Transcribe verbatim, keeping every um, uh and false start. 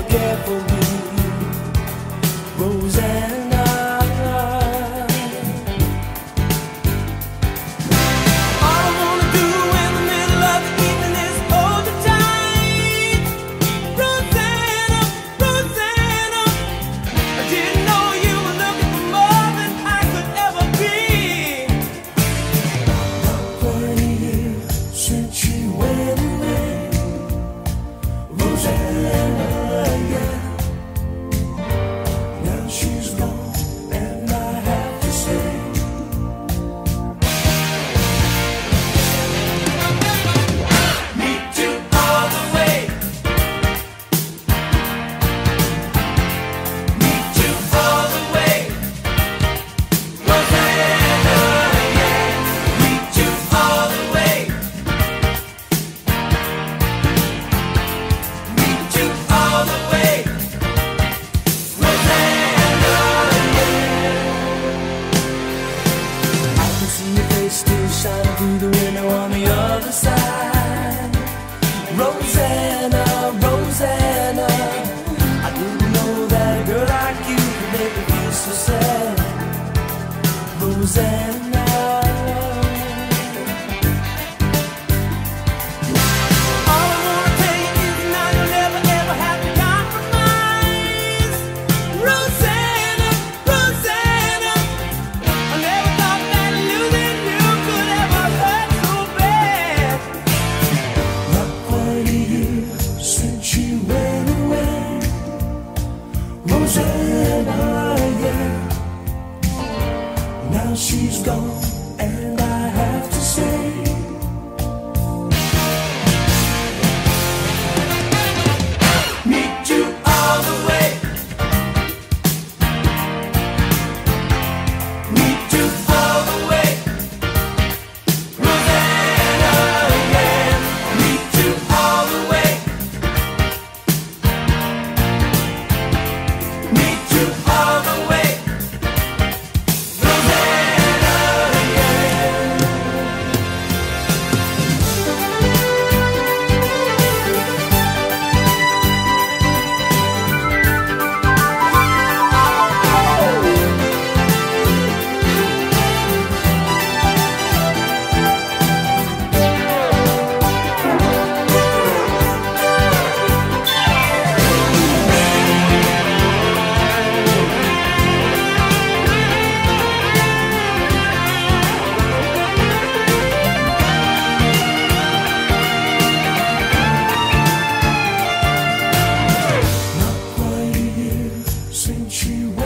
care for me, Rosanna. All I wanna do in the middle of the evening is hold you tight, Rosanna, Rosanna. I didn't know you were looking for more than I could ever be. Twenty years since you went away, Rosanna, yeah. Now she's gone, and I have to say, meet you all the way, meet you all the way, Rosanna, yeah. Meet you all the way, meet you all the way, Rosanna, yeah. I can see your face still shining through the window on the other side, Rosanna, Rosanna. I didn't know that a girl like you could make me feel so sad, Rosanna. All I wanna tell you is now you'll never ever have to compromise, Rosanna, Rosanna. I never thought that losing you could ever hurt so bad. Not quite a year since you went away, Rosanna, yeah. Now she's gone, and I have to say, meet you all the way, meet you all the way, Rosanna, yeah. Meet you all the way, meet you all the way, Rosanna, not quite a year since you